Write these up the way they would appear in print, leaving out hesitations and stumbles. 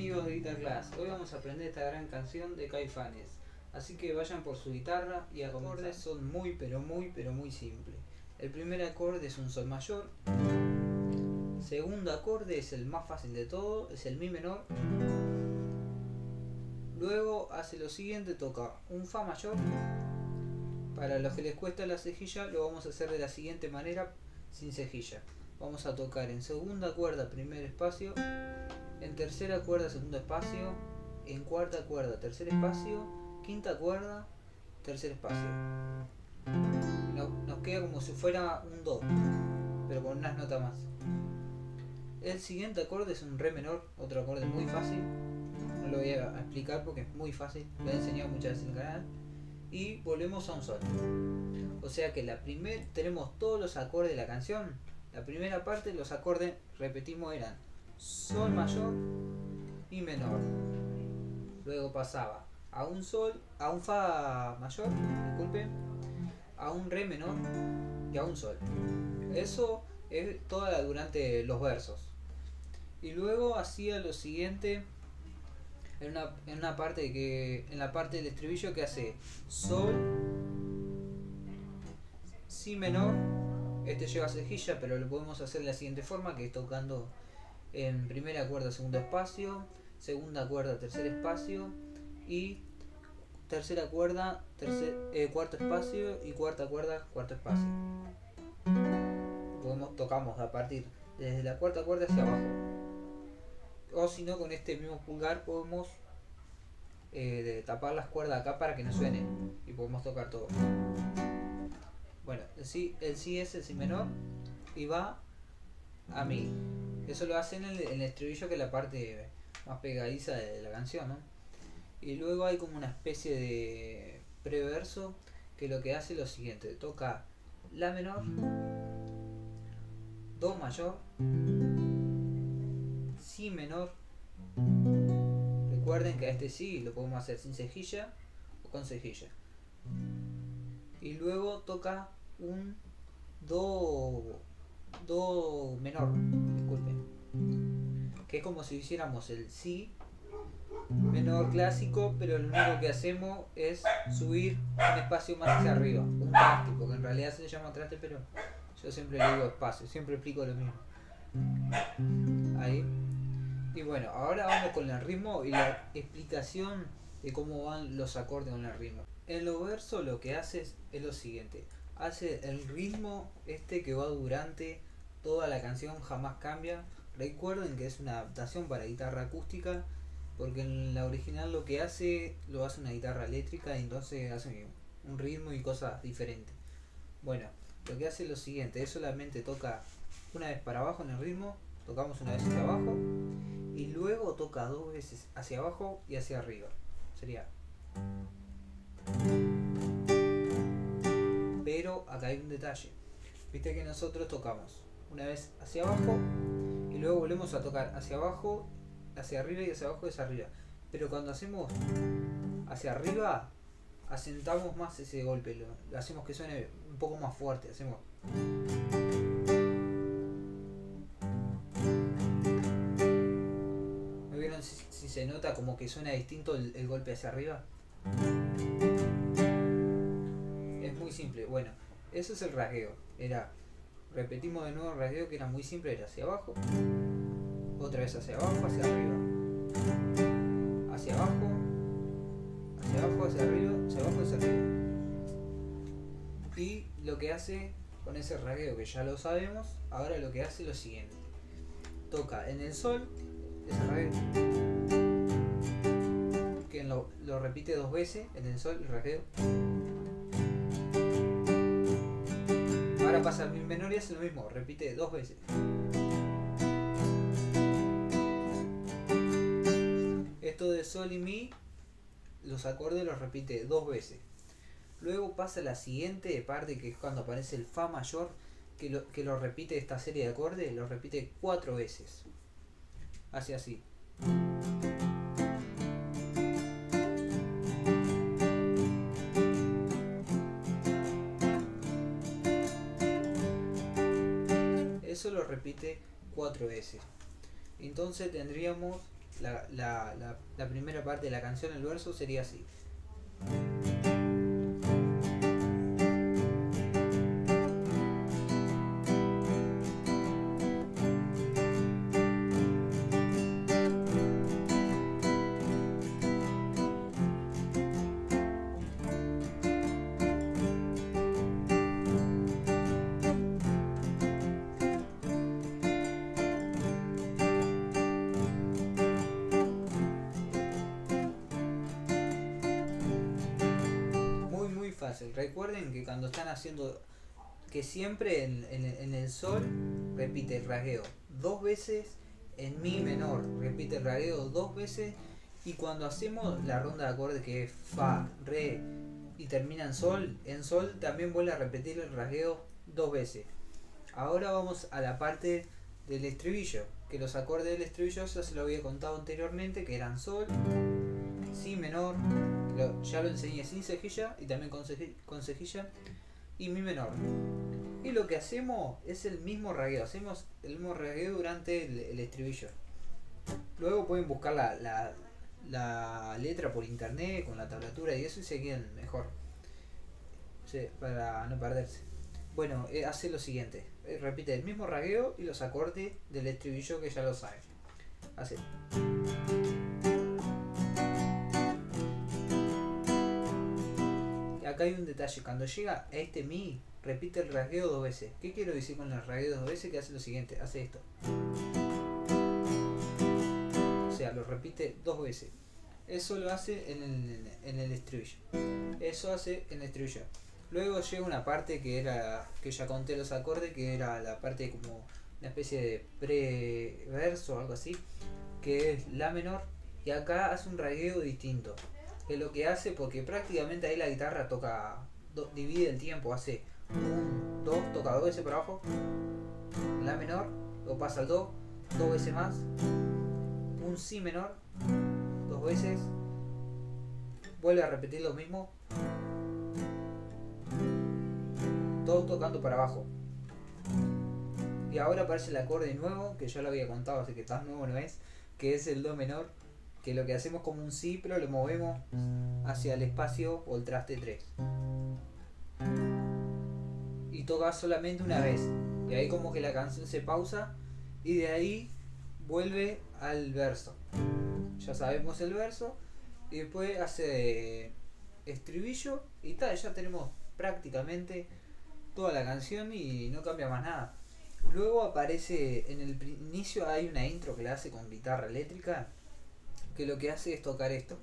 amigos de Guitar Class, hoy vamos a aprender esta gran canción de Caifanes, así que vayan por su guitarra y acordes son muy simples. El primer acorde es un sol mayor, segundo acorde es el más fácil de todo, es el mi menor, luego hace lo siguiente, toca un fa mayor. Para los que les cuesta la cejilla lo vamos a hacer de la siguiente manera, sin cejilla. Vamos a tocar en segunda cuerda primer espacio, en tercera cuerda segundo espacio, en cuarta cuerda tercer espacio, quinta cuerda tercer espacio. Nos queda como si fuera un do, pero con unas notas más. El siguiente acorde es un re menor, otro acorde muy fácil. No lo voy a explicar porque es muy fácil, lo he enseñado muchas veces en el canal. Y volvemos a un sol. O sea que tenemos todos los acordes de la canción. La primera parte, los acordes, repetimos, eran sol mayor y menor. Luego pasaba a un sol, a un fa mayor, disculpen, a un re menor y a un sol. Eso es durante los versos. Y luego hacía lo siguiente en la parte del estribillo, que hace sol, si menor. Este lleva cejilla, pero lo podemos hacer de la siguiente forma, que es tocando en primera cuerda segundo espacio, segunda cuerda tercer espacio y tercera cuerda cuarto espacio y cuarta cuerda cuarto espacio. Tocamos a partir desde la cuarta cuerda hacia abajo, o si no, con este mismo pulgar podemos tapar las cuerdas acá para que no suenen y podemos tocar todo. Bueno, el si es el si menor y va a mi. Eso lo hace en el estribillo, que es la parte más pegadiza de la canción, ¿no? Y luego hay como una especie de preverso que lo que hace es lo siguiente: toca la menor, do mayor, si menor. Recuerden que a este sí lo podemos hacer sin cejilla o con cejilla. Y luego toca un do menor, disculpen, que es como si hiciéramos el si menor clásico, pero lo único que hacemos es subir un espacio más hacia arriba, un traste, porque en realidad se le llama traste, pero yo siempre le digo espacio, siempre explico lo mismo. Ahí. Y bueno, ahora vamos con el ritmo y la explicación de cómo van los acordes con el ritmo. En los versos lo que hace es lo siguiente: hace el ritmo que va durante toda la canción, jamás cambia. Recuerden que es una adaptación para guitarra acústica, porque en la original lo hace una guitarra eléctrica, y entonces hace un ritmo y cosas diferentes. Bueno, lo que hace es lo siguiente: es solamente toca una vez para abajo en el ritmo, tocamos una vez hacia abajo y luego toca dos veces hacia abajo y hacia arriba. Sería. Pero acá hay un detalle. Viste que nosotros tocamos una vez hacia abajo y luego volvemos a tocar hacia abajo, hacia arriba y hacia abajo y hacia arriba. Pero cuando hacemos hacia arriba, asentamos más ese golpe, lo hacemos que suene un poco más fuerte. Hacemos. ¿Me vieron si se nota como que suena distinto el golpe hacia arriba? Es muy simple. Bueno, eso es el rasgueo. Repetimos de nuevo el rasgueo, que era muy simple: era hacia abajo, otra vez hacia abajo, hacia arriba, hacia abajo, hacia abajo, hacia arriba, hacia abajo, hacia arriba. Y lo que hace con ese rasgueo, que ya lo sabemos, ahora lo que hace es lo siguiente: toca en el sol ese rasgueo, que lo repite dos veces en el sol, el rasgueo. Ahora pasa al mi menor y hace lo mismo, repite dos veces. Esto de sol y mi, los acordes los repite dos veces. Luego pasa la siguiente parte, que es cuando aparece el fa mayor, que lo repite, esta serie de acordes, lo repite 4 veces. Hace así. Eso lo repite 4 veces. Entonces tendríamos la primera parte de la canción, el verso, sería así. Muy fácil. Recuerden que cuando están haciendo, que siempre en el sol repite el rasgueo 2 veces, en mi menor repite el rasgueo 2 veces, y cuando hacemos la ronda de acordes que es fa, re y termina en sol también vuelve a repetir el rasgueo 2 veces. Ahora vamos a la parte del estribillo, que los acordes del estribillo ya se lo había contado anteriormente, que eran sol, si menor, ya lo enseñé sin cejilla y también con cejilla, y mi menor. Y lo que hacemos es el mismo rasgueo, hacemos el mismo rasgueo durante el estribillo. Luego pueden buscar la letra por internet con la tablatura y eso, y se quedan mejor, sí, para no perderse. Bueno, hace lo siguiente, repite el mismo rasgueo y los acordes del estribillo que ya lo saben. Hace. Acá hay un detalle, cuando llega a este mi, repite el rasgueo 2 veces. ¿Qué quiero decir con el rasgueo 2 veces? Que hace lo siguiente, hace esto. O sea, lo repite 2 veces. Eso lo hace en el estribillo. Eso hace en el estribillo. Luego llega una parte que ya conté los acordes, que era la parte como una especie de preverso o algo así, que es la menor, y acá hace un rasgueo distinto. Que es lo que hace, porque prácticamente ahí la guitarra toca, divide el tiempo, hace 1, 2, toca 2 veces para abajo, la menor, lo pasa al do, 2 veces más, un si menor, 2 veces, vuelve a repetir lo mismo, todo tocando para abajo. Y ahora aparece el acorde nuevo, que ya lo había contado, así que tan nuevo no es, que es el do menor, que lo que hacemos como un si, pero lo movemos hacia el espacio o el traste 3. Y toca solamente una vez. Y ahí como que la canción se pausa y de ahí vuelve al verso. Ya sabemos el verso y después hace estribillo y tal, ya tenemos prácticamente toda la canción y no cambia más nada. Luego aparece en el inicio, hay una intro que la hace con guitarra eléctrica, que lo que hace es tocar esto.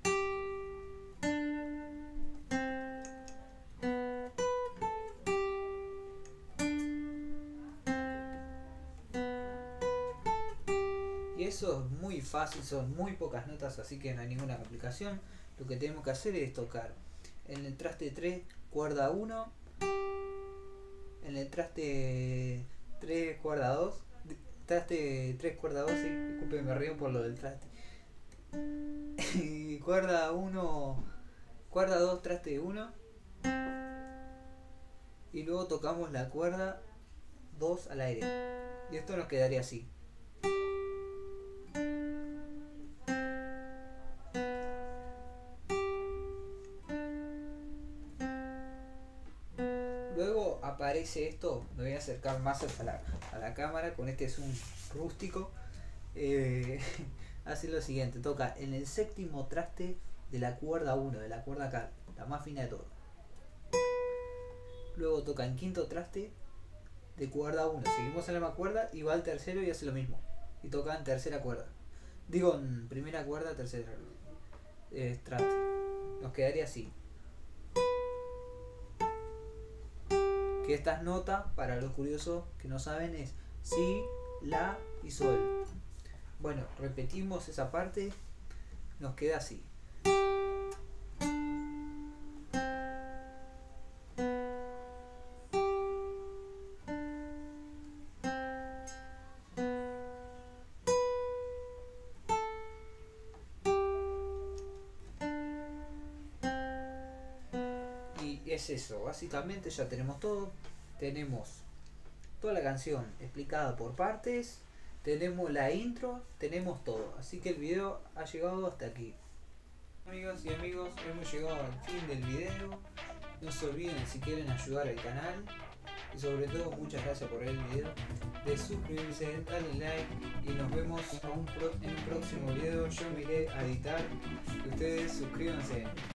Y eso es muy fácil, son muy pocas notas, así que no hay ninguna complicación. Lo que tenemos que hacer es tocar en el traste 3, cuerda 1, en el traste 3, cuerda 2, traste 3, cuerda 2, sí, disculpen, me río por lo del traste. Y cuerda 1, cuerda 2, traste 1, y luego tocamos la cuerda 2 al aire. Y esto nos quedaría así. Luego aparece esto, me voy a acercar más a la cámara, con este es un rústico. Hace lo siguiente, toca en el séptimo traste de la cuerda 1, de la cuerda acá, la más fina de todo. Luego toca en quinto traste de cuerda 1, seguimos en la misma cuerda y va al tercero y hace lo mismo. Y toca en tercera cuerda. Digo, en primera cuerda, tercera traste. Nos quedaría así. Que estas notas, para los curiosos que no saben, es si, la y sol. Bueno, repetimos esa parte, nos queda así. Y es eso, básicamente ya tenemos todo. Tenemos toda la canción explicada por partes, tenemos la intro, tenemos todo. Así que el video ha llegado hasta aquí. Amigas y amigos, hemos llegado al fin del video. No se olviden, si quieren ayudar al canal, y sobre todo muchas gracias por el video, de suscribirse, darle like, y nos vemos en un próximo video. Yo me iré a editar y ustedes suscríbanse.